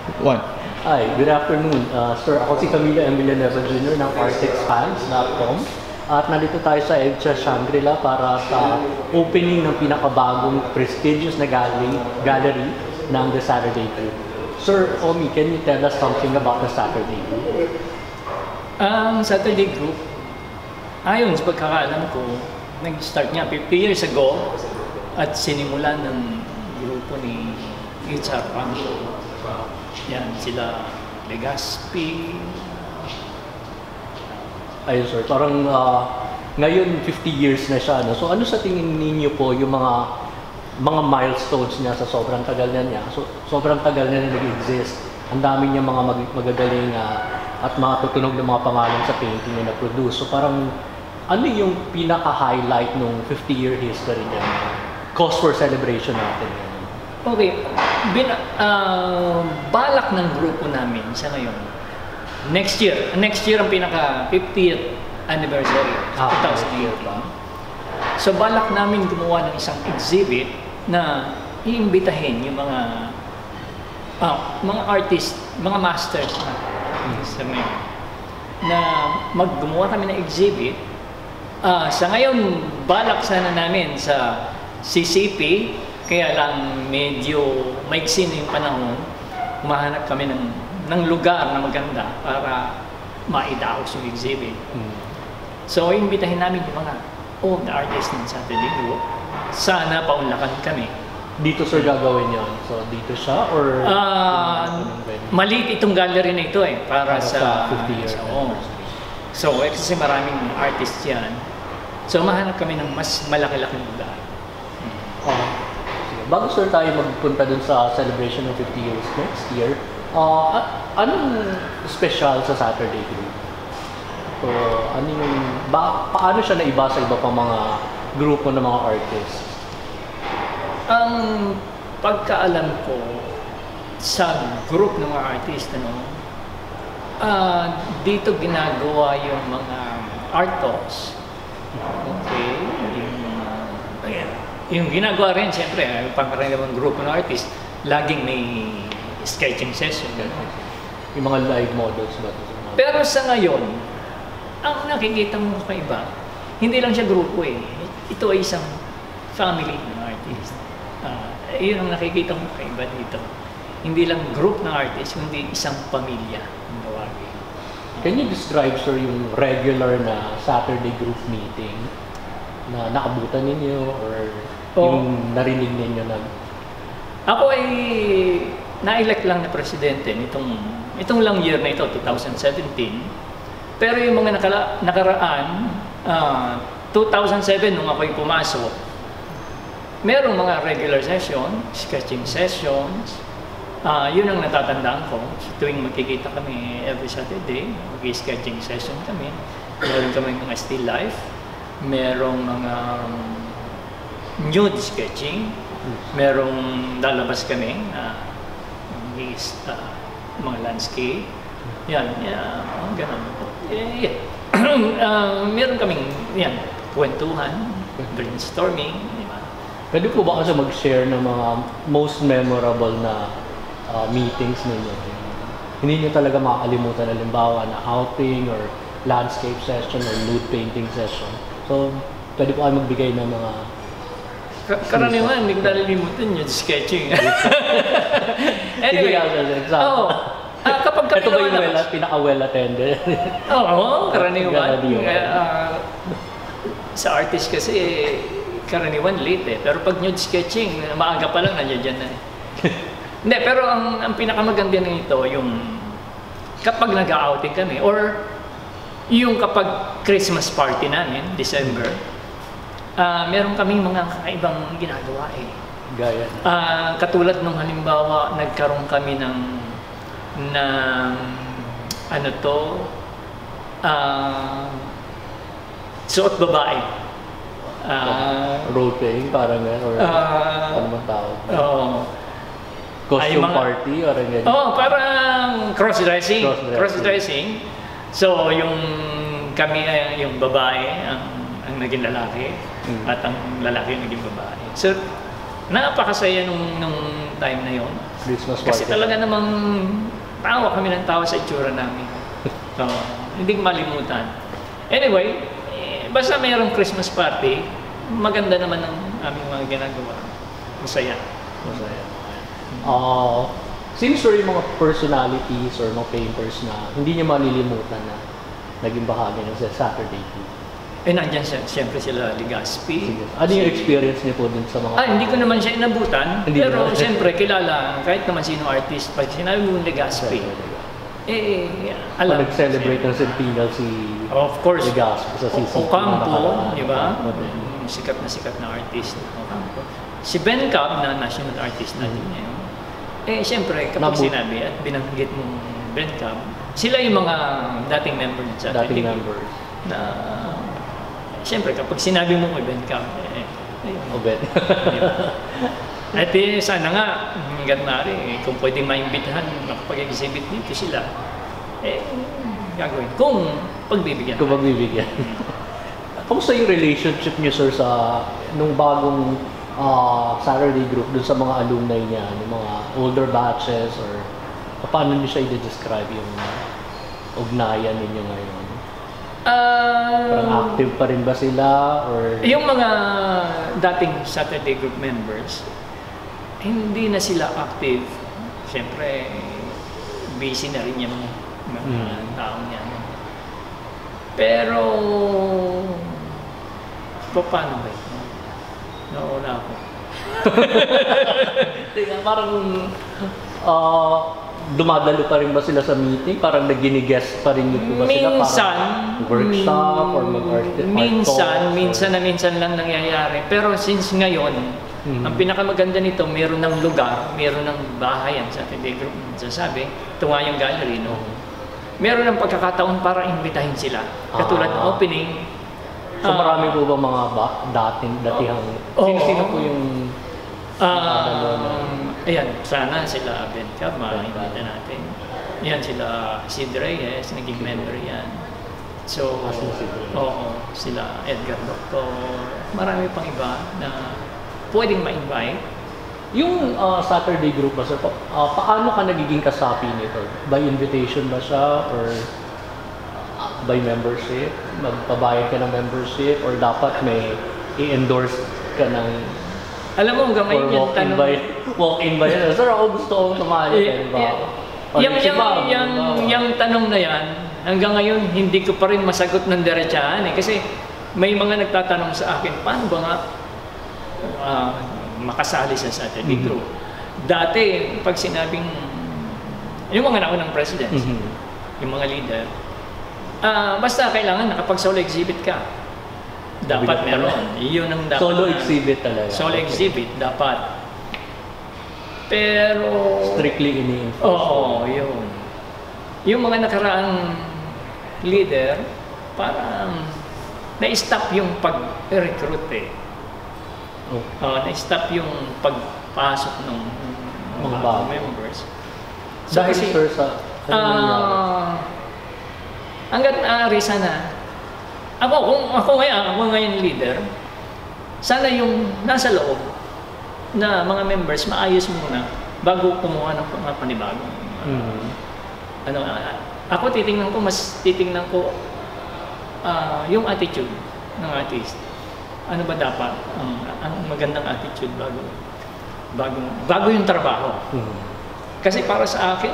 One. Hi, good afternoon. Sir, ako si Camilo M. Villanueva Jr. ng artexfans.com at nandito tayo sa EDSA Shangri-La para sa opening ng pinakabagong prestigious na gallery ng The Saturday Group. Sir Omi, can you tell us something about The Saturday Group? Ang Saturday Group, ayon sa pagkakaalam ko, nag-start niya 50 years ago at sinimulan ng grupo ni Richard Rancho. Yan, sila Legaspi. Ayun sir, parang ngayon 50 years na siya. No? So ano sa tingin ninyo po yung mga milestones niya sa sobrang tagal na niya? So, sobrang tagal na nag-exist. Ang dami niya mga magagaling at mga tutunog ng mga pangalan sa painting niya na-produce. So parang ano yung pinaka-highlight nung 50-year history niya? Cause for celebration natin. Okay, balak ng grupo namin sa ngayon. Next year ang pinaka 50th anniversary, 2018. So balak namin gumawa ng isang exhibit na iimbitahin yung mga artist, mga masters sa ngayon, na maggumawa kami ng exhibit. Sa ngayon, balak sana namin sa CCP, kaya lang medyo maiksi na yung panahon, humahanap kami ng lugar na maganda para maidaos yung exhibit. So, imbitahin namin yung mga old artists ng Saturday Group. Sana paunlakan kami. Dito sir gagawin yun? So, dito siya or? Maliit itong gallery na ito para sa 50 years. So, kasi maraming artists yan. So, mahanap kami ng mas malaki-laking lugar. Bago sir tayo magpunta dun sa celebration ng 50 years next year, anong special sa Saturday Group? So, paano siya naiba sa iba pang mga grupo ng mga artists? Ang pagkaalam ko sa group ng mga artist, dito ginagawa yung mga art talks. Okay? Yung ginagawa rin, siyempre, pangkaraniwang grupo ng artist, laging may sketching session. Yung mga live models ba? Pero sa ngayon, ang nakikita mo sa iba, hindi lang siya grupo Ito ay isang family ng artist. Yun ang nakikita mo sa iba dito. Hindi lang group ng artist, kundi isang pamilya ang tawagin. Can you describe, sir, yung regular na Saturday group meeting na nakabutan ninyo or yung narinig ninyo na? Ako ay na-elect lang na presidente itong lang year na ito, 2017. Pero yung mga nakaraan, 2007 nung ako'y pumasok, merong mga regular session, sketching sessions. Yun ang natatandaan ko. Tuwing magkikita kami every Saturday, mag-sketching session kami. Meron kami mga still life, merong mga nude sketching, merong lalabas kami mga landscape. Ganun. Meron kaming kwentuhan, brainstorming. Pwede po ba kasi mag-share ng mga most memorable na meetings ninyo? Hindi nyo talaga makakalimutan, halimbawa na outing or landscape session or nude painting session. So, pwede po kayo magbigay ng mga karaniwan, hindi ko nalilimutan yung sketching. Anyway, kapag kami ito ba yung pinaka-well-attended? Oo, karaniwan. Sa artist kasi, karaniwan late Pero pag nude sketching, maaga pa lang nandiyan na Hindi, pero ang pinakamaganda nito, yung kapag nag-outing kami, or yung kapag Christmas party namin, December, meron kaming mga kakaibang ginagawa Gaya? Katulad nung halimbawa, nagkaroon kami ng suot babae. Role playing, parang gano'n, or ano man tawag? Costume party, or gano'n? Parang cross-dressing. So, yung babae, ang naging lalaki, at ang lalaki ang naging babae. So, napakasaya nung time na yon. Christmas Kasi party. talaga namang tawa kami ng tawa sa itsura namin. So, hindi ko malimutan. Anyway, basta mayroong Christmas party, maganda naman ang aming mga ginagawa. Masaya. Masaya. Sino sir yung mga personalities or mga painters na hindi niyo malilimutan na naging bahagi ng Saturday Tea? Nandyan siyempre sila Legazpi. Sige. Ano yung experience niyo po dun sa mga... Hindi ko naman siya inabutan, Hindi pero naman. siyempre kilala, kahit naman sino artist, pag sinabi mo Legazpi, alam. Nag-celebrate ng centennial si Of course. Legazpi sa CCP. Ocampo, di ba? Sikat na artist. Ocampo. Si Ben Cab na national artist natin ngayon. Siyempre, kapag sinabi at binanggit mo Ben Cab, sila yung mga dating member sa dating members. Na, siyempre, kapag sinabi mo kay Ben Cab, Obet. At sana nga, hanggang maaari, kung pwedeng maimbitahan, makapag-exhibit dito sila, gagawin. Kung pagbibigyan. Kung pagbibigyan. Kamusta yung relationship niyo, sir, sa nung bagong Saturday group dun sa mga alumni niya, yung mga older batches, or paano niyo siya i-describe yung ugnayan ninyo ngayon? Parang active pa rin ba sila? Or... Yung mga dating Saturday group members, hindi na sila active. Siyempre, busy na rin yung mga taong yan. Pero, paano ba? Nawala ako. Parang dumadalo pa rin ba sila sa meeting? Parang nagini-guest pa rin po ba sila? Minsan, parang workshop or mag-art minsan lang nangyayari. Pero since ngayon, ang pinakamaganda nito, meron ng lugar, meron ng bahay ang Saturday group. Sasabi, ito nga yung gallery, no? Meron ng pagkakataon para imbitahin sila. Katulad ng opening. So marami po ba mga datihang... Sino po yung... Ayan, sana sila Ben Cab, makakita natin. Yan sila Sid Reyes, naging member yan. So, sila Edgar Doctor, marami pang iba na pwedeng ma-invite. Yung Saturday group ba, sir, paano ka nagiging kasapi nito? By invitation ba siya or by membership? Magpabayad ka ng membership or dapat may i-endorse ka ng... Alam mo, hanggang ngayon yung tanong... Walk-in ba yan? Sir, ako gusto kong tumali. Yung tanong na yan, hanggang ngayon, hindi ko pa rin masagot ng diretsahan. Kasi may mga nagtatanong sa akin, paano ba nga makasali sa Saturday group? Dati, pag sinabing, yung mga naunang president, yung mga leader, basta kailangan nakapag-solo exhibit ka. Dapat meron. Yun ang dapat. Solo exhibit talaga. Solo exhibit, dapat. Pero... Strictly ini-enforce. Oo, yun. Yung mga nakaraang leader, parang na-stop yung pag-recruit eh. Na-stop yung pagpasok ng mga members. So, dahil sir sa... hanggat naari sana, ako ngayon leader, sana yung nasa loob na mga members maayos muna bago kumuha ng mga panibagong. Ako mas titingnan ko yung attitude ng artist. Ano ba dapat ang magandang attitude bago yung trabaho. Kasi para sa akin,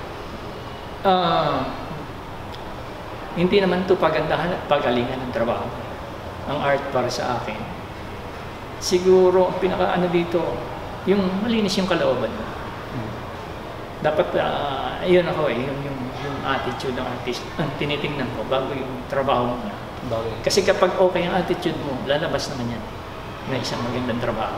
hindi naman ito pagandahan at pagalingan ng trabaho. Ang art para sa akin. Siguro, pinaka dito, yung malinis yung kalooban mo. Dapat, yun ako yung attitude ng artist, ang tinitingnan ko bago yung trabaho mo. Kasi kapag okay ang attitude mo, lalabas naman yan na isang magandang trabaho.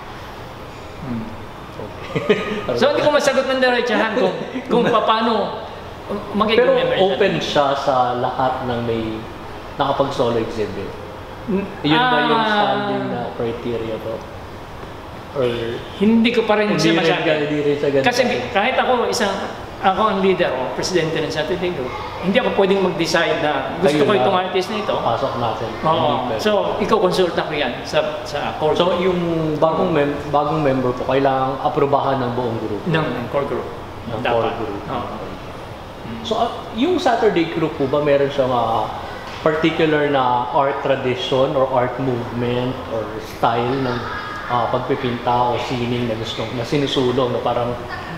So, hindi ko masagot ng diretsahan kung paano pero open siya sa lahat ng may nakapag-solo exhibit. Yun ba yung standing na criteria to? Or hindi ko pa rin siya masabi. Kasi kahit ako ako ang leader o presidente ng Saturday Group, hindi ako pwedeng mag-decide na gusto Kayo ko na. itong artist na ito. Pasok natin. Oo. Hindi pwede. So, ikaw konsulta ko yan sa core So, yung bagong member po, kailangang aprobahan ng buong group. ng core group. Ng Dapat. core group. Oo. So, yung Saturday group po ba, meron siyang particular na art tradition or art movement or style ng pagpipinta o sining na gusto na sinusulong na parang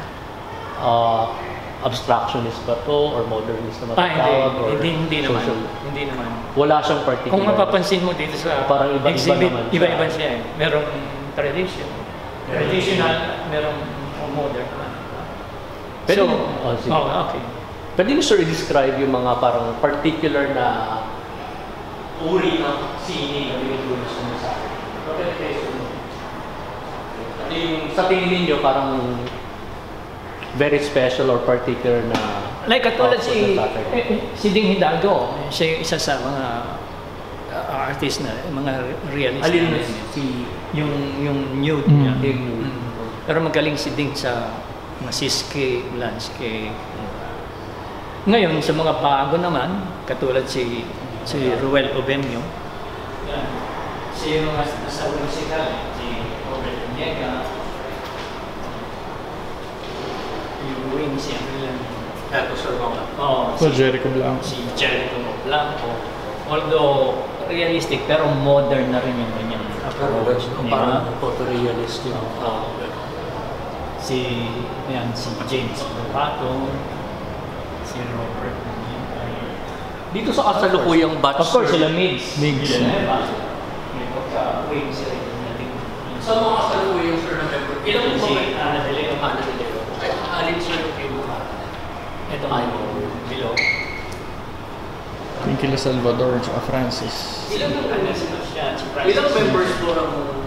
abstractionist ba to or modernist na matatawag or Hindi naman. social? Hindi naman. Wala siyang particular. Kung mapapansin mo dito sa Parang iba-iba exhibit, naman siya. iba-iba siya eh. Merong traditional, merong modern. Pwede, sige. Okay. Pwede niyo sir i-describe yung mga parang particular na uri ng sining na binibigyan mo sa akin? Ano yung sa tingin ninyo parang very special or particular na Like katulad output ng Saturday? si Ding Hidalgo, siya yung isa sa mga artist na, mga realist. Alin na- si yung nude Mm. niya. Ding Pero magaling si Ding sa mga seascape, landscape. Ngayon, sa mga bago naman, katulad si Ruel Obemio, yan. Siya yung nasa musikal, si Robert Onyega, yung Wing, si Angela. Eto sir mga Oh, So, Jericho Blanco. si Jericho Blanco. Although realistic, pero modern na rin yung kanyang approach. di ba? parang photorealist yung Si James Pato, si Robert. dito sa kasalukuyang batch Of course, sir, sila Migs. Migs. May pagka-wing sila yung natin. sa mga kasalukuyang sir na member ilang po Si ba Ana de Leon. alin sir yung kayo Ito Ay. below. Thank you, Salvador at Francis. Ilang members po ng